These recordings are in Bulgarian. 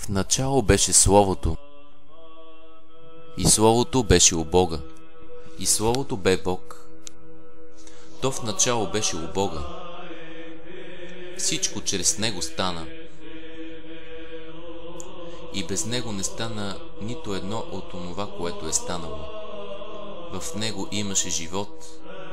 В начало беше Словото, и Словото беше у Бога, и Словото бе Бог. То в начало беше у Бога. Всичко чрез Него стана, и без Него не стана нито едно от онова, което е станало. В Него имаше живот,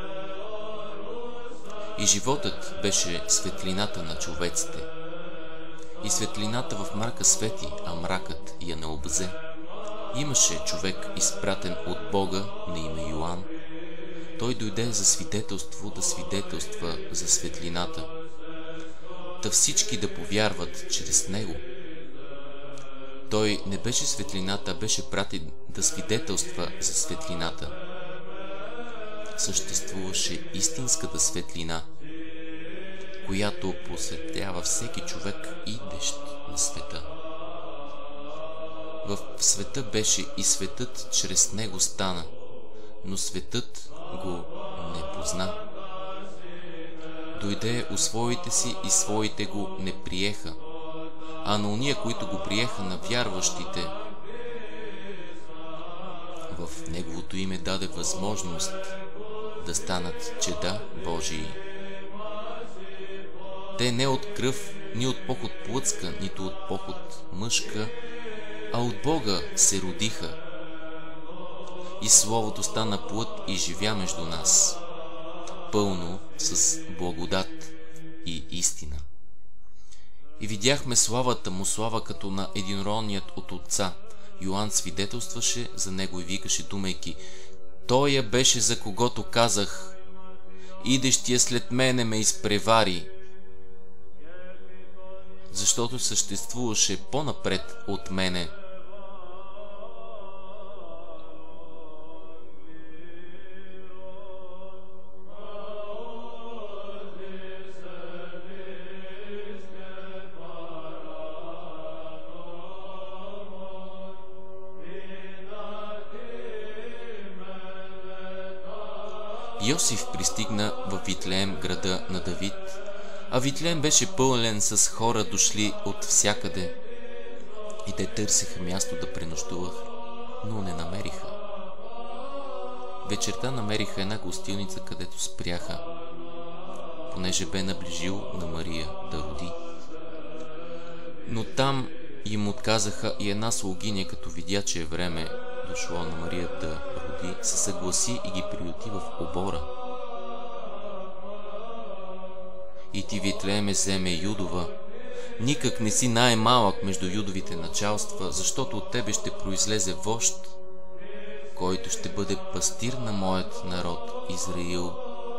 и животът беше светлината на човеците. И светлината в мрака свети, а мракът я не обзе. Имаше човек, изпратен от Бога на име Йоан. Той дойде за свидетелство, да свидетелства за светлината, да всички да повярват чрез него. Той не беше светлината, а беше пратен да свидетелства за светлината. Съществуваше истинската светлина, която посветлява всеки човек, идещ на света. В света беше и светът чрез него стана, но светът го не позна. Дойде у своите си и своите го не приеха, а на ония, които го приеха, на вярващите, в неговото име даде възможност да станат чеда Божии. Те не от кръв, ни от поход плътска, нито от поход мъжка, а от Бога се родиха. И Словото стана плът и живя между нас, пълно с благодат и истина. И видяхме славата му, слава като на единородният от Отца. Йоан свидетелстваше за него и викаше, думайки: той я беше, за когото казах: идещия след мене ме изпревари, защото съществуваше по-напред от мене. Йосиф пристигна в Витлеем, града на Давид, а Витлеем беше пълнен с хора, дошли от всякъде, и те търсеха място да пренощувах, но не намериха. Вечерта намериха една гостилница, където спряха, понеже бе наближил на Мария да роди. Но там им отказаха, и една слугиня, като видя, че е време дошло на Мария да роди, се съгласи и ги приюти в обора. И ти, Витлееме, земе Юдова, никак не си най-малък между юдовите началства, защото от тебе ще произлезе вожд, който ще бъде пастир на моят народ Израил.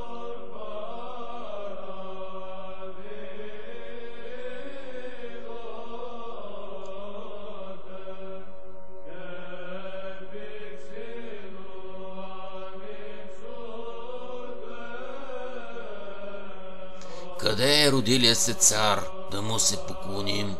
Къде е родилия се цар, да му се поклоним?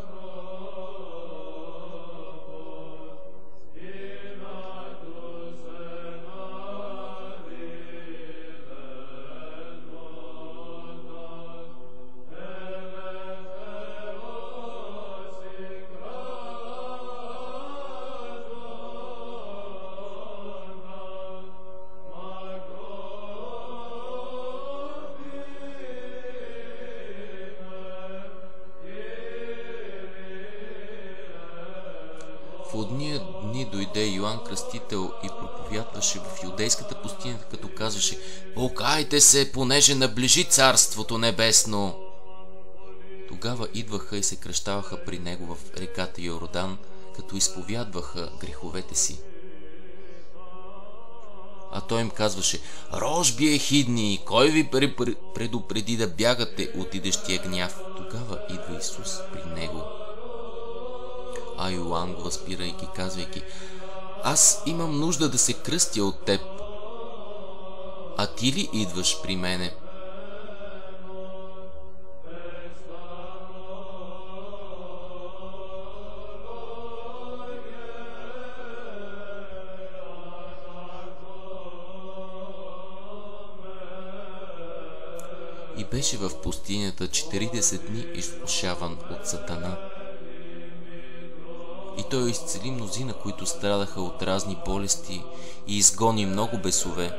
В одния дни дойде Йоан Кръстител и проповядваше в юдейската пустиня, като казваше: покайте се, понеже наближи Царството небесно. Тогава идваха и се кръщаваха при него в реката Йордан, като изповядваха греховете си. А той им казваше: рожби ехидни, кой ви предупреди да бягате от идещия гняв? Тогава идва Исус при него. А Йоан го възпирайки, казвайки: аз имам нужда да се кръстя от теб, а ти ли идваш при мене? И беше в пустинята 40 дни изкушаван от Сатана. той изцели мнозина, които страдаха от разни болести и изгони много бесове.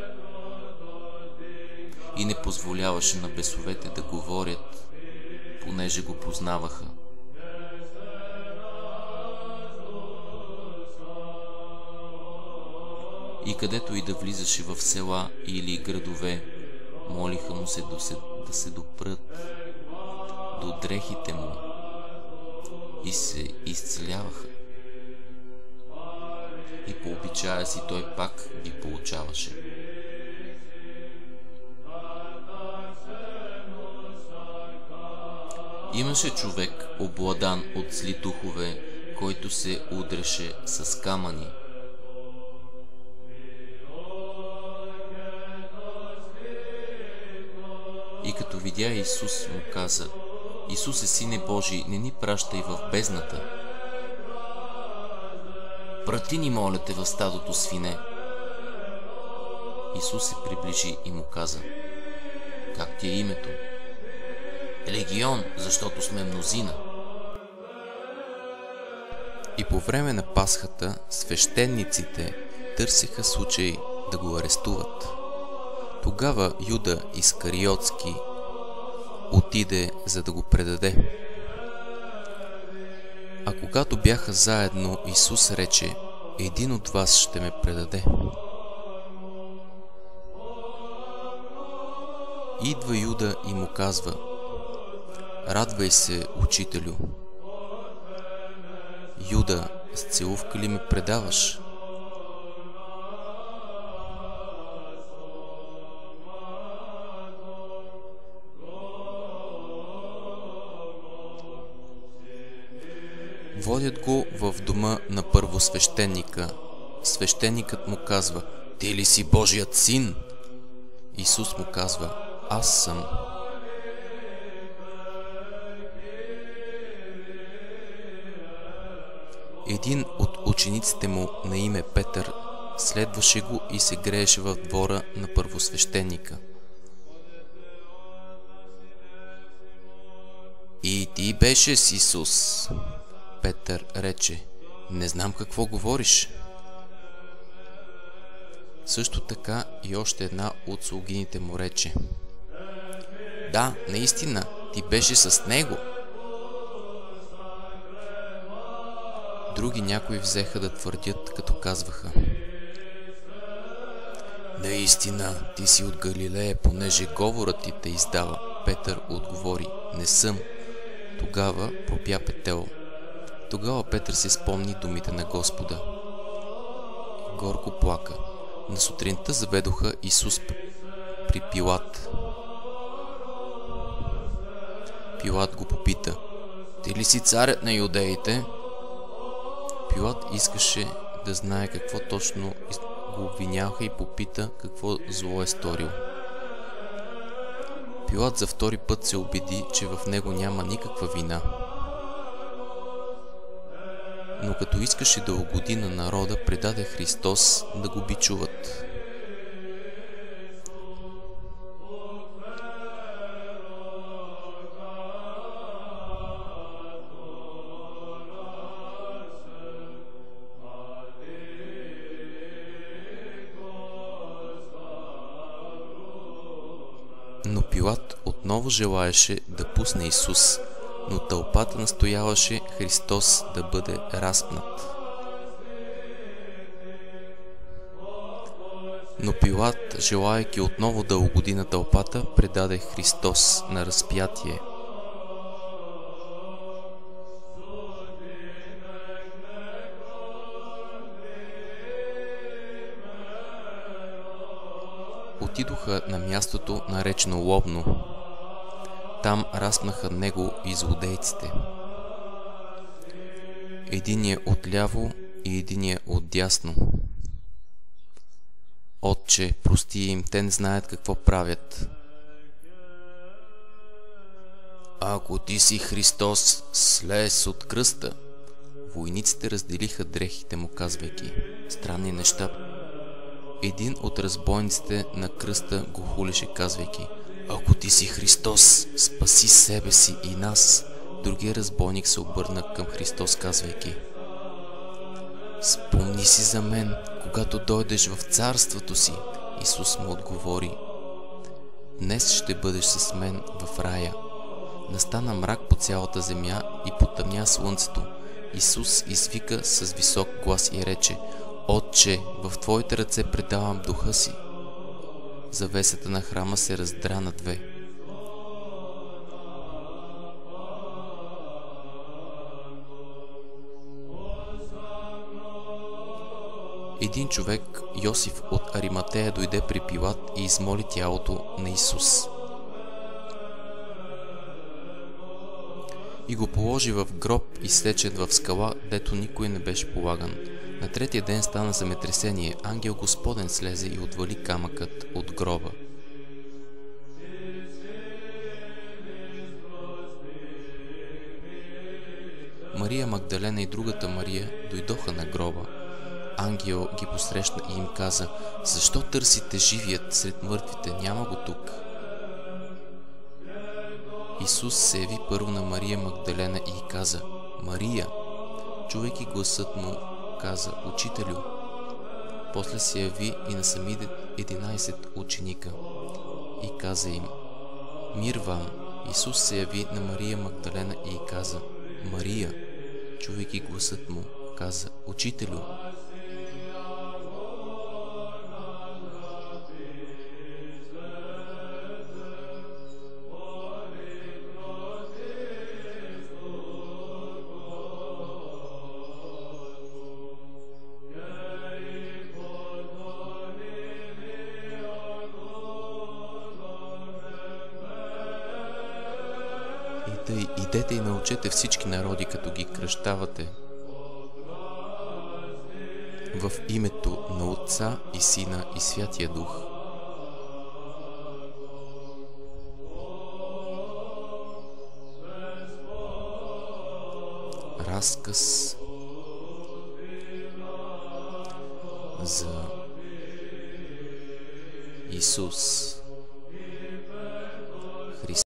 И не позволяваше на бесовете да говорят, понеже го познаваха. И където и да влизаше в села или градове, молиха му се да се допрат до дрехите му и се изцеляваха. И по обичая си той пак ги получаваше. Имаше човек, обладан от зли духове, който се удреше с камъни. И като видя Исус, му каза: Исусе, Сине Божий, не ни пращай в бездната. Прати ни, моля те, в стадото свине. Исус се приближи и му каза: Как ти е името? Легион, защото сме мнозина. И по време на Пасхата свещениците търсеха случай да го арестуват. Тогава Юда Искариотски отиде, за да го предаде. А когато бяха заедно, Исус рече: Един от вас ще ме предаде. Идва Юда и му казва: Радвай се, учителю. Юда, с целувка ли ме предаваш? Водят го в дома на първосвещеника. Свещеникът му казва: Ти ли си Божият син? Исус му казва: Аз съм. Един от учениците му на име Петър следваше го и се грееше в двора на първосвещеника. И ти беше с Исус. Петър рече: Не знам какво говориш. Също така и още една от слугините му рече: Да, наистина, ти беше с него. Други някои взеха да твърдят, като казваха: Наистина, ти си от Галилея, понеже говорът ти те издава. Петър отговори: Не съм. Тогава пропя петело. Тогава Петър се спомни думите на Господа. Горко плака. На сутринта заведоха Исус при Пилат. Пилат го попита: Ти ли си царят на юдеите? Пилат искаше да знае какво точно го обвиняваха и попита какво зло е сторил. Пилат за втори път се убеди, че в него няма никаква вина. Но като искаше да угоди на народа, предаде Христос да го бичуват. Но Пилат отново желаеше да пусне Исус, но тълпата настояваше Христос да бъде разпнат. Но Пилат, желаейки отново да угоди на тълпата, предаде Христос на разпятие. Отидоха на мястото, наречено Лобно. Там разпнаха него и злодейците. Единия отляво и единия отдясно. Отче, прости им, те не знаят какво правят. Ако ти си Христос, слез от кръста. Войниците разделиха дрехите му, казвайки: Странни неща. Един от разбойниците на кръста го хулеше, казвайки: Ако ти си Христос, спаси себе си и нас. Другия разбойник се обърна към Христос, казвайки: Спомни си за мен, когато дойдеш в царството си. Исус му отговори: днес ще бъдеш с мен в рая. Настана мрак по цялата земя и потъмня слънцето. Исус извика с висок глас и рече: Отче, в Твоите ръце предавам духа си. Завесата на храма се раздра на две. Един човек, Йосиф от Ариматея, дойде при Пилат и измоли тялото на Исус и го положи в гроб, изсечен в скала, дето никой не беше полаган. На третия ден стана земетресение, ангел Господен слезе и отвали камъкът от гроба. Мария Магдалена и другата Мария дойдоха на гроба. Ангел ги посрещна и им каза: защо търсите живият сред мъртвите? Няма го тук. Исус се яви първо на Мария Магдалена и й каза: Мария. Чувайки гласът му, каза: Учителю. После се яви и на самите 11 ученика и каза им: Мир вам. Исус се яви на Мария Магдалена и й каза: Мария. Чувайки гласът му, каза: Учителю. Идете и научете всички народи, като ги кръщавате в името на Отца и Сина и Святия Дух. Разказ за Исус.